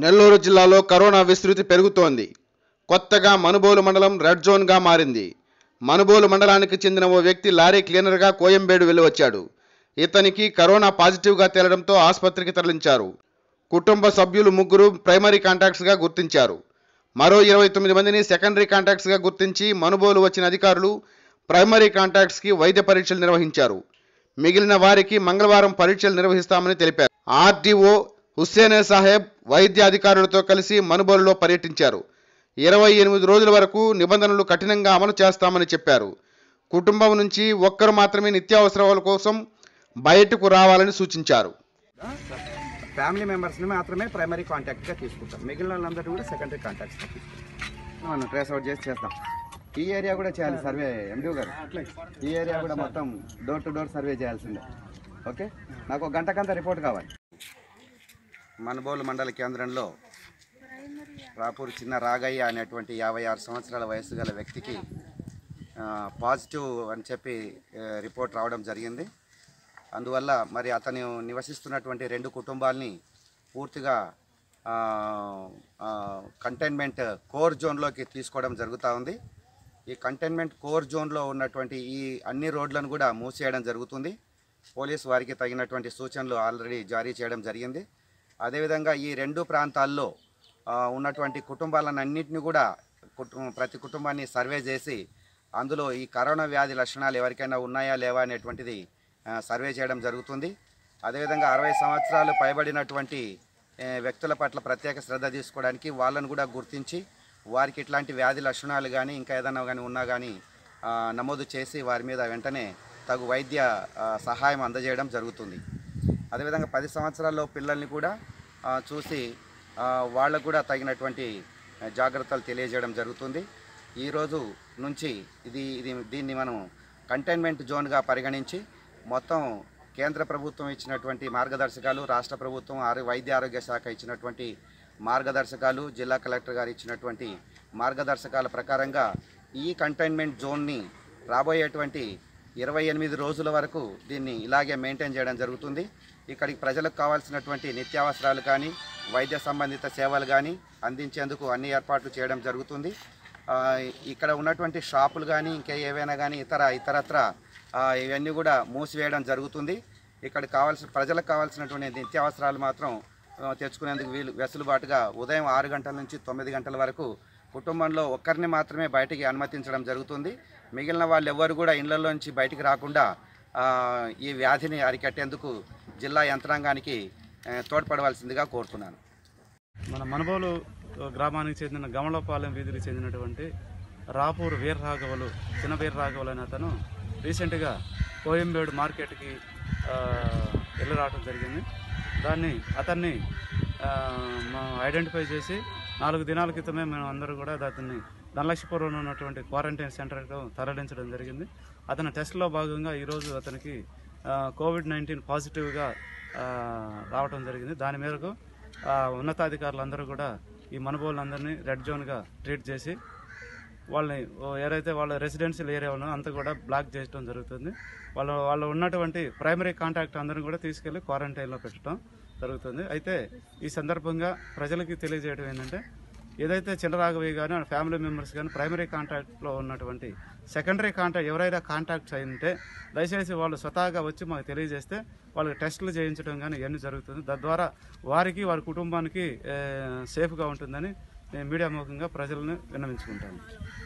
నెల్లూరు జిల్లాలో కరోనా విస్తృతి పెరుగుతోంది. కొత్తగా మనుబోలు మండలం రెడ్ జోన్గా మారింది. మనుబోలు మండలానికి చెందిన ఓ వ్యక్తి లారీ క్లీనర్గా కోయంబేడు వెళ్లి వచ్చాడు. ఇతనికి కరోనా పాజిటివ్గా తేలడంతో ఆసుపత్రికి తరలించారు. కుటుంబ సభ్యులు 3 ప్రైమరీ కాంటాక్ట్స్గా గుర్తించారు. మరో 29 మందిని సెకండరీ కాంటాక్ట్స్గా గుర్తించి మనుబోలు వచ్చిన అధికారులు ప్రైమరీ కాంటాక్ట్స్కి వైద్య పరీక్షలు నిర్వహించారు. మిగిలిన వారికి మంగళవారం పరీక్షలు నిర్వహిస్తామని తెలిపారు. ఆర్డీఓ హుస్సేనే సాహెబ్ వైద్య అధికారులతో కలిసి మనుబోలులో పర్యటించారు. 28 రోజుల వరకు నిబంధనలు కఠినంగా అమలు చేస్తామని చెప్పారు. కుటుంబం నుంచి ఒక్కరు మాత్రమే నిత్యావసరాల కోసం బయటకు రావాలని సూచించారు. ఫ్యామిలీ మెంబర్స్ని మాత్రమే ప్రైమరీ కాంటాక్ట్గా తీసుకుంటాం. మిగిలిన వాళ్ళందరూ కూడా సెకండరీ కాంటాక్ట్స్గా తీసుకుంటాం. మనం ట్రేస్ అవుట్ చేసి చేస్తాం. ఈ ఏరియా కూడా చేయాలి సర్వే. ఎండిఓ గారు ఈ ఏరియా కూడా మొత్తం డోర్ టు డోర్ సర్వే చేయాల్సిందే. ఓకే, నాకు ఒక గంటకంతా రిపోర్ట్ కావాలి. మనుబోలు మండల కేంద్రంలో రాపూర్ చిన్న రాగయ్య అనేటువంటి 56 సంవత్సరాల వయసు గల వ్యక్తికి పాజిటివ్ అని చెప్పి రిపోర్ట్ రావడం జరిగింది. అందువల్ల మరి అతను నివసిస్తున్నటువంటి 2 కుటుంబాలని పూర్తిగా కంటైన్మెంట్ కోర్ జోన్లోకి తీసుకోవడం జరుగుతూ ఉంది. ఈ కంటైన్మెంట్ కోర్ జోన్లో ఉన్నటువంటి ఈ అన్ని రోడ్లను కూడా మూసేయడం జరుగుతుంది. పోలీసు వారికి తగినటువంటి సూచనలు ఆల్రెడీ జారీ చేయడం జరిగింది. అదేవిధంగా ఈ 2 ప్రాంతాల్లో ఉన్నటువంటి కుటుంబాలన్నింటినీ కూడా ప్రతి కుటుంబాన్ని సర్వే చేసి అందులో ఈ కరోనా వ్యాధి లక్షణాలు ఎవరికైనా ఉన్నాయా లేవా అనేటువంటిది సర్వే చేయడం జరుగుతుంది. అదేవిధంగా 60 సంవత్సరాలు పైబడినటువంటి వ్యక్తుల పట్ల ప్రత్యేక శ్రద్ధ తీసుకోవడానికి వాళ్ళను కూడా గుర్తించి వారికి ఇట్లాంటి వ్యాధి లక్షణాలు కానీ ఇంకా ఏదైనా కానీ ఉన్నా కానీ నమోదు చేసి వారి మీద వెంటనే తగు వైద్య సహాయం అందజేయడం జరుగుతుంది. అదేవిధంగా 10 సంవత్సరాల్లో పిల్లల్ని కూడా చూసి వాళ్ళకు కూడా తగినటువంటి జాగ్రత్తలు తెలియజేయడం జరుగుతుంది. ఈరోజు నుంచి దీన్ని మనం కంటైన్మెంట్ జోన్గా పరిగణించి మొత్తం కేంద్ర ప్రభుత్వం ఇచ్చినటువంటి మార్గదర్శకాలు, రాష్ట్ర ప్రభుత్వం వైద్య ఆరోగ్య శాఖ ఇచ్చినటువంటి మార్గదర్శకాలు, జిల్లా కలెక్టర్ గారు ఇచ్చినటువంటి మార్గదర్శకాల ప్రకారంగా ఈ కంటైన్మెంట్ జోన్ని రాబోయేటువంటి 28 రోజుల వరకు దీన్ని ఇలాగే మెయింటైన్ చేయడం జరుగుతుంది. ఇక్కడికి ప్రజలకు కావాల్సినటువంటి నిత్యావసరాలు కానీ వైద్య సంబంధిత సేవలు కానీ అందించేందుకు అన్ని ఏర్పాట్లు చేయడం జరుగుతుంది. ఇక్కడ ఉన్నటువంటి షాపులు కానీ ఇంకా ఏవైనా కానీ ఇతరత్ర ఇవన్నీ కూడా మూసివేయడం జరుగుతుంది. ఇక్కడ ప్రజలకు కావాల్సినటువంటి నిత్యావసరాలు మాత్రం తెచ్చుకునేందుకు వెసులుబాటుగా ఉదయం 6 గంటల నుంచి 9 గంటల వరకు కుటుంబంలో ఒక్కరిని మాత్రమే బయటికి అనుమతించడం జరుగుతుంది. మిగిలిన వాళ్ళు ఎవరు కూడా ఇళ్లలో నుంచి బయటికి రాకుండా ఈ వ్యాధిని అరికట్టేందుకు జిల్లా యంత్రాంగానికి తోడ్పడవలసిందిగా కోరుతున్నాను. మన మనుబోలు గ్రామానికి చెందిన గమలపాలెం వీధికి చెందినటువంటి రాపూర్ వీర్రాఘవలు, చిన్న వీర్రాఘవలు అనే అతను రీసెంట్గా కోయంబేడు మార్కెట్కి వెళ్ళి రావడం జరిగింది. అతన్ని ఐడెంటిఫై చేసి 4 దినాల క్రితమే మేము అందరూ కూడా అతన్ని ధనలక్ష్మీపురంలో ఉన్నటువంటి క్వారంటైన్ సెంటర్కు తరలించడం జరిగింది. అతని టెస్ట్లో భాగంగా ఈరోజు అతనికి కోవిడ్-19 పాజిటివ్గా రావడం జరిగింది. దాని మేరకు ఉన్నతాధికారులందరూ కూడా ఈ మనుబోళ్ళందరినీ రెడ్ జోన్గా ట్రీట్ చేసి వాళ్ళని ఏదైతే వాళ్ళ రెసిడెన్షియల్ ఏరియా ఉన్నదో అంతా కూడా బ్లాక్ చేయడం జరుగుతుంది. వాళ్ళు ఉన్నటువంటి ప్రైమరీ కాంటాక్ట్ అందరిని కూడా తీసుకెళ్లి క్వారంటైన్లో పెట్టడం జరుగుతుంది. అయితే ఈ సందర్భంగా ప్రజలకి తెలియజేయడం ఏంటంటే, ఏదైతే చిన్నరాఘవయ్య కానీ ఫ్యామిలీ మెంబర్స్ కానీ ప్రైమరీ కాంటాక్ట్లో ఉన్నటువంటి సెకండరీ కాంటాక్ట్ ఎవరైనా కాంటాక్ట్స్ అయి ఉంటే దయచేసి వాళ్ళు స్వతహాగా వచ్చి మాకు తెలియజేస్తే వాళ్ళకి టెస్టులు చేయించడం కానీ ఇవన్నీ జరుగుతుంది. తద్వారా వారికి వారి కుటుంబానికి సేఫ్గా ఉంటుందని మీడియా ముఖంగా ప్రజలను విన్నవించుకుంటాము.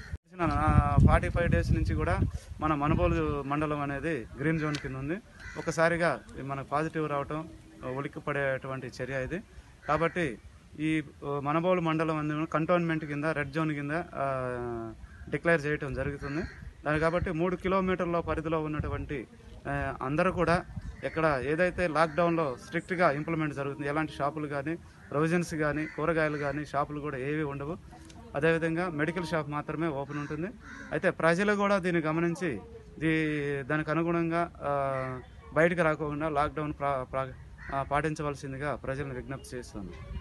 45 డేస్ నుంచి కూడా మన మనుబోలు మండలం అనేది గ్రీన్ జోన్ కింద ఉంది. ఒకసారిగా మనకు పాజిటివ్ రావటం ఉలిక్కిపడేటువంటి చర్య ఇది. కాబట్టి ఈ మనుబోలు మండలం అనేది కంటోన్మెంట్ కింద రెడ్ జోన్ కింద డిక్లేర్ చేయడం జరుగుతుంది. కాబట్టి 3 కిలోమీటర్ల పరిధిలో ఉన్నటువంటి అందరూ కూడా ఎక్కడ ఏదైతే లాక్డౌన్లో స్ట్రిక్ట్గా ఇంప్లిమెంట్ జరుగుతుంది, ఎలాంటి షాపులు కానీ ప్రొవిజన్స్ కానీ కూరగాయలు కానీ షాపులు కూడా ఏవి ఉండవు. అదేవిధంగా మెడికల్ షాప్ మాత్రమే ఓపెన్ ఉంటుంది. అయితే ప్రజలు కూడా దీన్ని గమనించి దానికి అనుగుణంగా బయటకు రాకుండా లాక్డౌన్ పాటించవలసిందిగా ప్రజలను విజ్ఞప్తి చేస్తున్నాను.